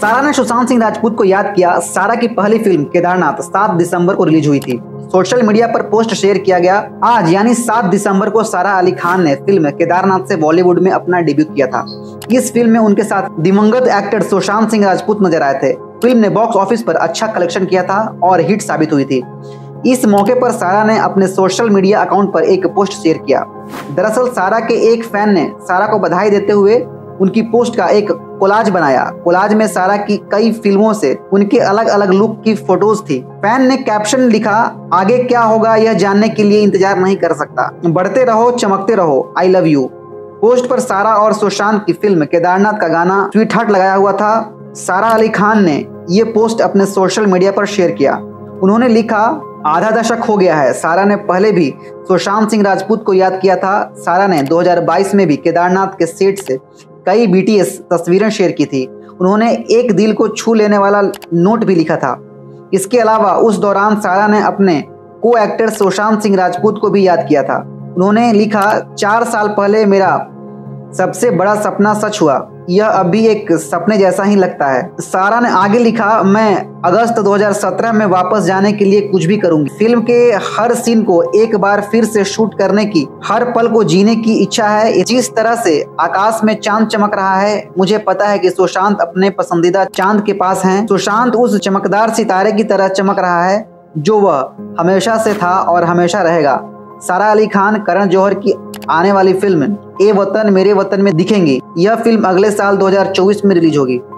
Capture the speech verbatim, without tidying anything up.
सारा ने सुशांत सिंह राजपूत को याद किया। सारा की पहली फिल्म केदारनाथ सात दिसंबर को रिलीज हुई थी। सोशल मीडिया पर पोस्ट शेयर किया गया। आज यानी सात दिसंबर को सारा अली खान ने फिल्म केदारनाथ से बॉलीवुड में अपना डेब्यू किया था। इस फिल्म में उनके साथ दिवंगत एक्टर सुशांत सिंह राजपूत नजर आए थे। फिल्म ने बॉक्स ऑफिस पर अच्छा कलेक्शन किया था और हिट साबित हुई थी। इस मौके पर सारा ने अपने सोशल मीडिया अकाउंट पर एक पोस्ट शेयर किया। दरअसल सारा के एक फैन ने सारा को बधाई देते हुए उनकी पोस्ट का एक कोलाज बनाया। कोलाज में सारा की कई फिल्मों से उनके अलग अलग लुक की फोटोज थी। फैन ने कैप्शन लिखा, आगे क्या होगा यह जानने के लिए इंतजार नहीं कर सकता, बढ़ते रहो चमकते रहो, आई लव यू। पोस्ट पर सारा और सुशांत की फिल्म केदारनाथ का गाना स्वीट हार्ट लगाया हुआ था। सारा अली खान ने ये पोस्ट अपने सोशल मीडिया पर शेयर किया। उन्होंने लिखा, आधा दशक हो गया है। सारा ने पहले भी सुशांत सिंह राजपूत को याद किया था। सारा ने दो हज़ार बाईस में भी केदारनाथ के सेट से कई बीटीएस तस्वीरें शेयर की थी। उन्होंने एक दिल को छू लेने वाला नोट भी लिखा था। इसके अलावा उस दौरान सारा ने अपने को एक्टर सुशांत सिंह राजपूत को भी याद किया था। उन्होंने लिखा, चार साल पहले मेरा सबसे बड़ा सपना सच हुआ, यह अभी एक सपने जैसा ही लगता है। सारा ने आगे लिखा, मैं अगस्त दो हज़ार सत्रह में वापस जाने के लिए कुछ भी करूंगी। फिल्म के हर सीन को एक बार फिर से शूट करने की, हर पल को जीने की इच्छा है। जिस तरह से आकाश में चांद चमक रहा है, मुझे पता है कि सुशांत अपने पसंदीदा चांद के पास हैं। सुशांत उस चमकदार सितारे की तरह चमक रहा है जो वह हमेशा से था और हमेशा रहेगा। सारा अली खान करण जौहर की आने वाली फिल्म ए वतन मेरे वतन में दिखेंगी। यह फिल्म अगले साल दो हज़ार चौबीस में रिलीज होगी।